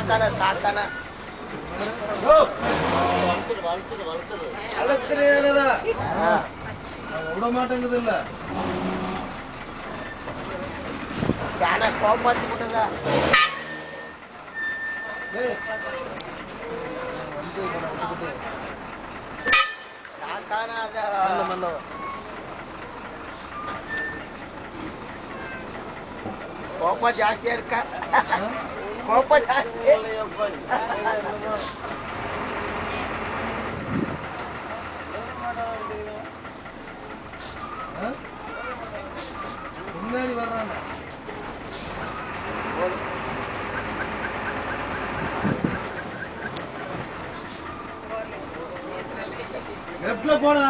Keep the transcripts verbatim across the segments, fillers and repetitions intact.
சாத்தான சாத்தான விட மாட்டேங்குது இல்ல கோபாத்தி விட்டுங்க சாத்தான அத கோப ஜாஸ்தியா இருக்கா கோப ஜாஸ்தி முன்னாடி வர்றாங்க லெஃப்ட்ல போனா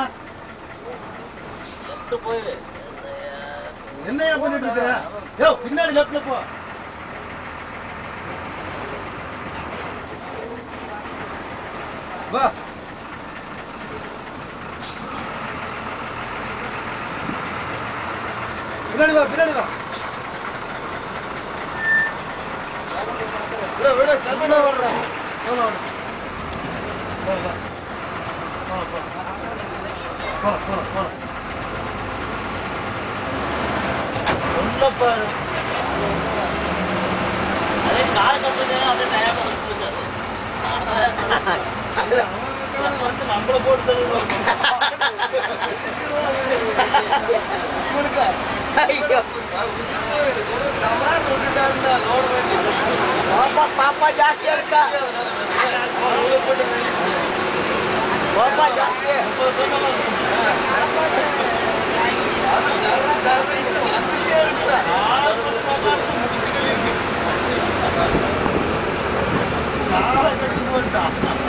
என்னையா பண்ணிட்டு இருக்கிற யோ பின்னாடி லெஃப்ட்ல போ வா பின்னாடி வா பின்னாடி வா விட விட சர்வனா வர்றா போனா வா வா போனா போனா போனா போனா பாரு அதே கார் கம்பெனி அப்படியே டயர் கொடுத்துருக்காரு வந்து நம்மள போட்டு தருவாங்க பாப்பா ஜாஸ்தியா இருக்கா பாப்பா ஜாஸ்தி நாளை கட்டி போட்டா